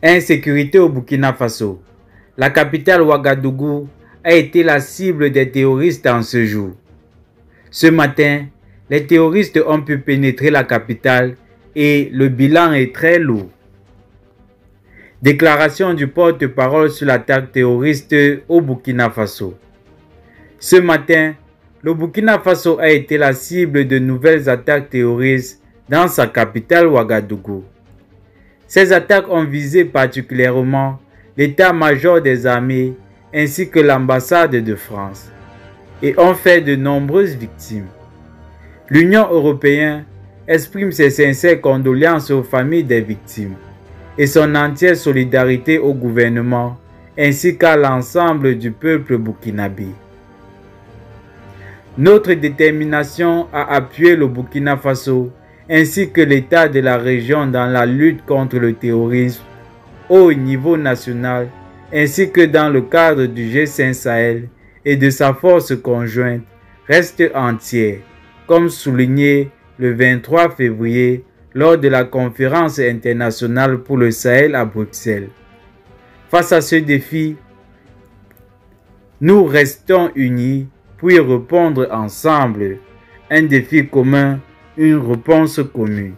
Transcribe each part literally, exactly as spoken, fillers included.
Insécurité au Burkina Faso. La capitale Ouagadougou a été la cible des terroristes en ce jour. Ce matin, les terroristes ont pu pénétrer la capitale et le bilan est très lourd. Déclaration du porte-parole sur l'attaque terroriste au Burkina Faso. Ce matin, le Burkina Faso a été la cible de nouvelles attaques terroristes dans sa capitale Ouagadougou. Ces attaques ont visé particulièrement l'état-major des armées ainsi que l'ambassade de France et ont fait de nombreuses victimes. L'Union européenne exprime ses sincères condoléances aux familles des victimes et son entière solidarité au gouvernement ainsi qu'à l'ensemble du peuple burkinabé. Notre détermination à appuyer le Burkina Faso ainsi que l'État de la région dans la lutte contre le terrorisme au niveau national ainsi que dans le cadre du G cinq Sahel et de sa force conjointe reste entière, comme souligné le vingt-trois février lors de la conférence internationale pour le Sahel à Bruxelles. Face à ce défi, nous restons unis pour y répondre ensemble. Un défi commun, une réponse commune.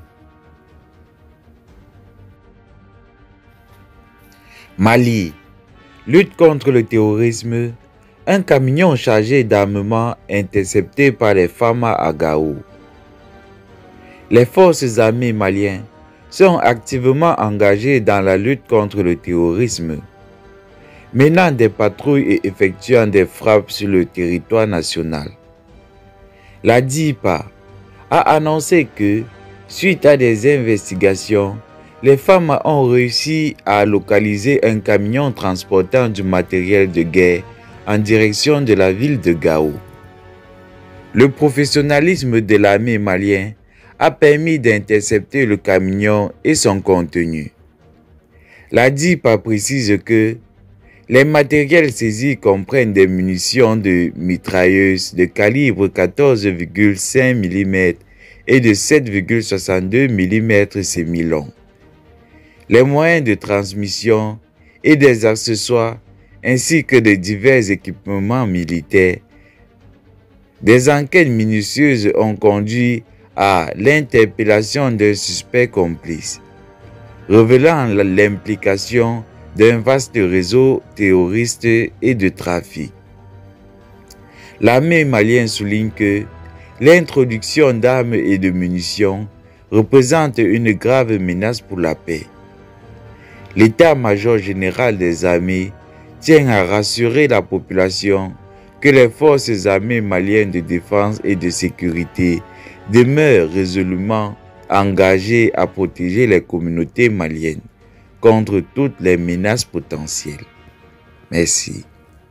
Mali. Lutte contre le terrorisme. Un camion chargé d'armement intercepté par les Fama à Gao. Les forces armées maliennes sont activement engagées dans la lutte contre le terrorisme, menant des patrouilles et effectuant des frappes sur le territoire national. La D I P A a annoncé que, suite à des investigations, les femmes ont réussi à localiser un camion transportant du matériel de guerre en direction de la ville de Gao. Le professionnalisme de l'armée malienne a permis d'intercepter le camion et son contenu. La D I P A précise que les matériels saisis comprennent des munitions de mitrailleuses de calibre quatorze virgule cinq millimètres et de sept virgule soixante-deux millimètres semi-long, les moyens de transmission et des accessoires ainsi que de divers équipements militaires. Des enquêtes minutieuses ont conduit à l'interpellation d'un suspect complice, révélant l'implication d'un vaste réseau terroriste et de trafic. L'armée malienne souligne que l'introduction d'armes et de munitions représente une grave menace pour la paix. L'état-major général des armées tient à rassurer la population que les forces armées maliennes de défense et de sécurité demeurent résolument engagées à protéger les communautés maliennes contre toutes les menaces potentielles. Merci.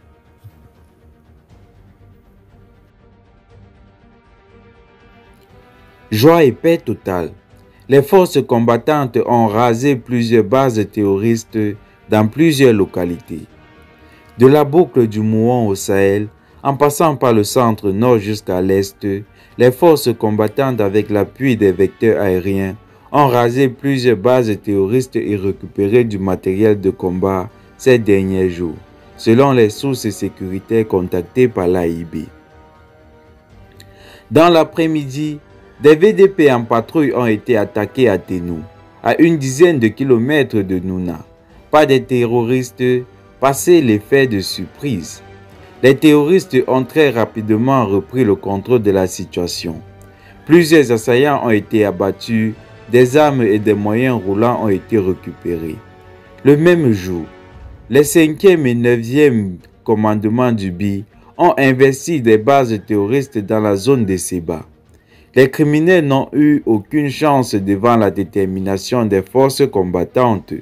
Joie et paix totale. Les forces combattantes ont rasé plusieurs bases terroristes dans plusieurs localités. De la boucle du Mouon au Sahel, en passant par le centre-nord jusqu'à l'est, les forces combattantes avec l'appui des vecteurs aériens ont rasé plusieurs bases terroristes et récupéré du matériel de combat ces derniers jours, selon les sources sécuritaires contactées par l'A I B. Dans l'après-midi, des V D P en patrouille ont été attaqués à Ténou, à une dizaine de kilomètres de Nouna, par des terroristes passés l'effet de surprise. Les terroristes ont très rapidement repris le contrôle de la situation. Plusieurs assaillants ont été abattus, des armes et des moyens roulants ont été récupérés. Le même jour, les cinquième et neuvième commandements du B I ont investi des bases terroristes dans la zone de Seba. Les criminels n'ont eu aucune chance devant la détermination des forces combattantes.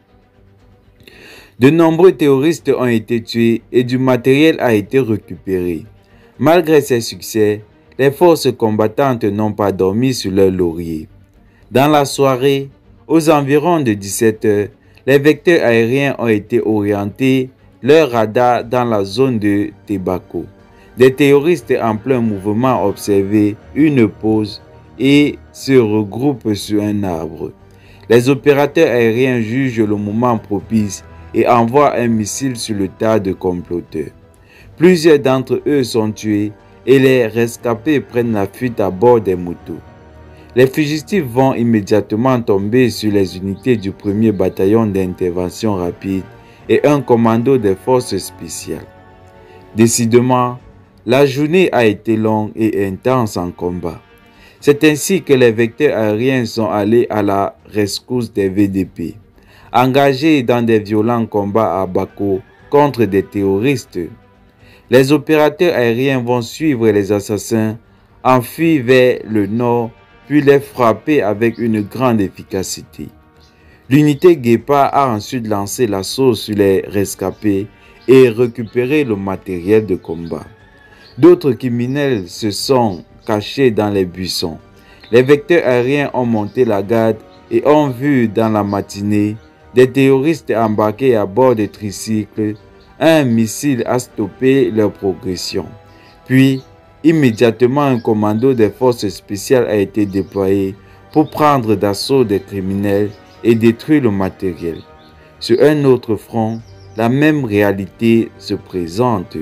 De nombreux terroristes ont été tués et du matériel a été récupéré. Malgré ces succès, les forces combattantes n'ont pas dormi sur leur laurier. Dans la soirée, aux environs de dix-sept heures, les vecteurs aériens ont été orientés, leur radar dans la zone de Tebako. Des terroristes en plein mouvement observaient une pause et se regroupent sur un arbre. Les opérateurs aériens jugent le moment propice et envoient un missile sur le tas de comploteurs. Plusieurs d'entre eux sont tués et les rescapés prennent la fuite à bord des motos. Les fugitifs vont immédiatement tomber sur les unités du premier bataillon d'intervention rapide et un commando des forces spéciales. Décidément, la journée a été longue et intense en combat. C'est ainsi que les vecteurs aériens sont allés à la rescousse des V D P, engagés dans des violents combats à Bako contre des terroristes. Les opérateurs aériens vont suivre les assassins, enfuir vers le nord, puis les frapper avec une grande efficacité. L'unité Guépard a ensuite lancé l'assaut sur les rescapés et récupéré le matériel de combat. D'autres criminels se sont cachés dans les buissons. Les vecteurs aériens ont monté la garde et ont vu dans la matinée des terroristes embarqués à bord de tricycles. Un missile a stoppé leur progression. Puis, immédiatement, un commando des forces spéciales a été déployé pour prendre d'assaut des criminels et détruire le matériel. Sur un autre front, la même réalité se présente.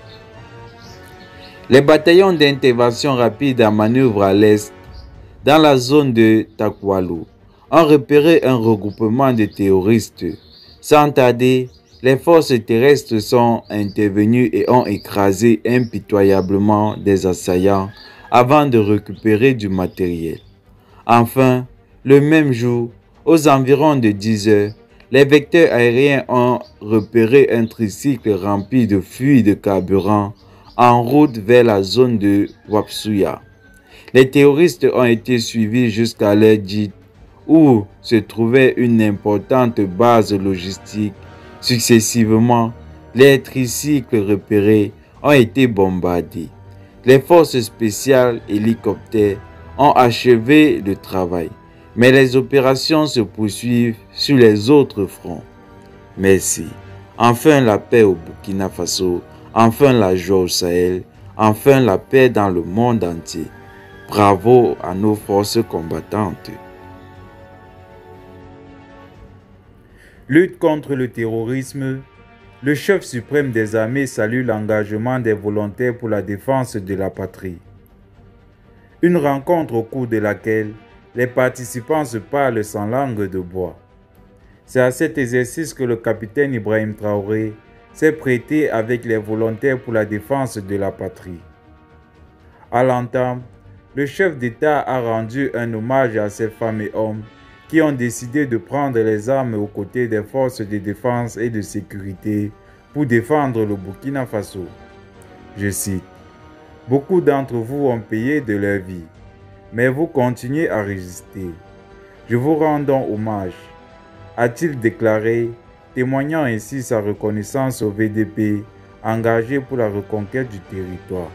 Les bataillons d'intervention rapide en manœuvre à l'est, dans la zone de Takwalo, ont repéré un regroupement de terroristes. Sans tarder, les forces terrestres sont intervenues et ont écrasé impitoyablement des assaillants avant de récupérer du matériel. Enfin, le même jour, aux environs de dix heures, les vecteurs aériens ont repéré un tricycle rempli de fluide carburant en route vers la zone de Wapsuya. Les terroristes ont été suivis jusqu'à leur gîte où se trouvait une importante base logistique. Successivement, les tricycles repérés ont été bombardés. Les forces spéciales hélicoptères ont achevé le travail, mais les opérations se poursuivent sur les autres fronts. Merci. Enfin la paix au Burkina Faso, enfin la joie au Sahel, enfin la paix dans le monde entier. Bravo à nos forces combattantes. Lutte contre le terrorisme. Le chef suprême des armées salue l'engagement des volontaires pour la défense de la patrie. Une rencontre au cours de laquelle les participants se parlent sans langue de bois. C'est à cet exercice que le capitaine Ibrahim Traoré s'est prêté avec les volontaires pour la défense de la patrie. À l'entame, le chef d'État a rendu un hommage à ces femmes et hommes qui ont décidé de prendre les armes aux côtés des forces de défense et de sécurité pour défendre le Burkina Faso. Je cite, « Beaucoup d'entre vous ont payé de leur vie, mais vous continuez à résister. Je vous rends donc hommage », a-t-il déclaré, témoignant ainsi sa reconnaissance au V D P engagé pour la reconquête du territoire.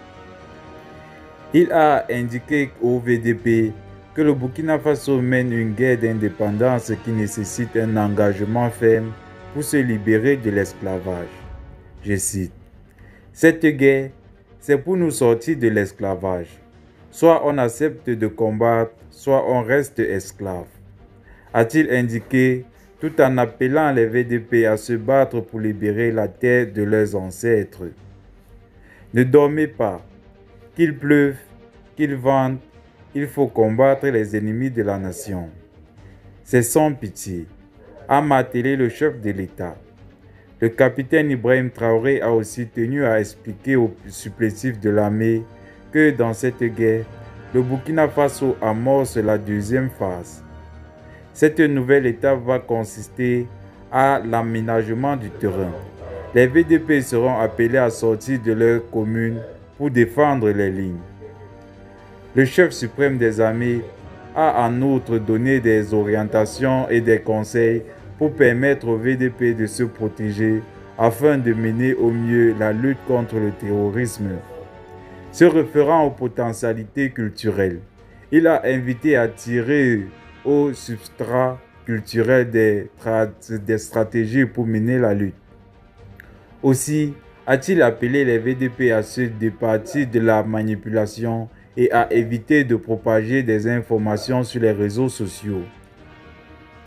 Il a indiqué au V D P que le Burkina Faso mène une guerre d'indépendance qui nécessite un engagement ferme pour se libérer de l'esclavage. Je cite, « Cette guerre, c'est pour nous sortir de l'esclavage. Soit on accepte de combattre, soit on reste esclave. » a-t-il indiqué tout en appelant les V D P à se battre pour libérer la terre de leurs ancêtres. Ne dormez pas, qu'il pleuve, qu'il vente, il faut combattre les ennemis de la nation. C'est sans pitié, a martelé le chef de l'État. Le capitaine Ibrahim Traoré a aussi tenu à expliquer aux supplétifs de l'armée que dans cette guerre, le Burkina Faso amorce la deuxième phase. Cette nouvelle étape va consister à l'aménagement du terrain. Les V D P seront appelés à sortir de leur commune pour défendre les lignes. Le chef suprême des armées a en outre donné des orientations et des conseils pour permettre aux V D P de se protéger afin de mener au mieux la lutte contre le terrorisme. Se référant aux potentialités culturelles, il a invité à tirer au substrat culturel des, des stratégies pour mener la lutte. Aussi, a-t-il appelé les V D P à se départir de la manipulation et à éviter de propager des informations sur les réseaux sociaux.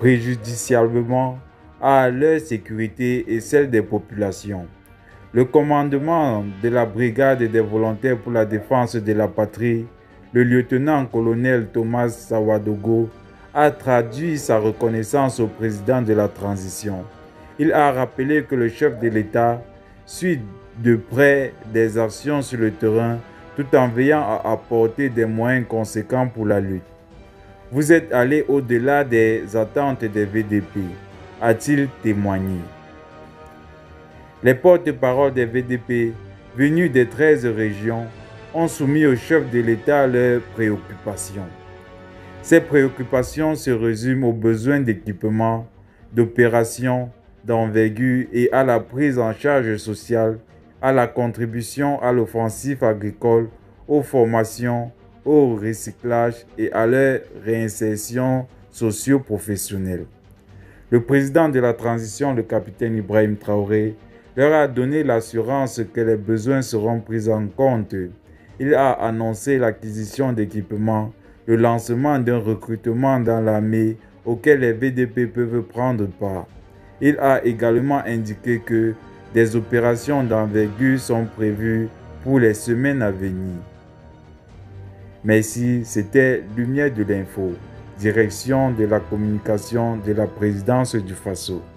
préjudiciablement à leur sécurité et celle des populations. Le commandement de la brigade des volontaires pour la défense de la patrie, le lieutenant-colonel Thomas Sawadogo, a traduit sa reconnaissance au président de la transition. Il a rappelé que le chef de l'État suit de près des actions sur le terrain tout en veillant à apporter des moyens conséquents pour la lutte. Vous êtes allé au-delà des attentes des V D P, a-t-il témoigné. Les porte-paroles des V D P, venus des treize régions, ont soumis au chef de l'État leurs préoccupations. Ces préoccupations se résument aux besoins d'équipement, d'opérations, d'envergure et à la prise en charge sociale, à la contribution à l'offensive agricole, aux formations, au recyclage et à leur réinsertion socio-professionnelle. Le président de la transition, le capitaine Ibrahim Traoré, leur a donné l'assurance que les besoins seront pris en compte. Il a annoncé l'acquisition d'équipements, le lancement d'un recrutement dans l'armée auquel les V D P peuvent prendre part. Il a également indiqué que des opérations d'envergure sont prévues pour les semaines à venir. Merci, c'était Lumière de l'info, direction de la communication de la présidence du Faso.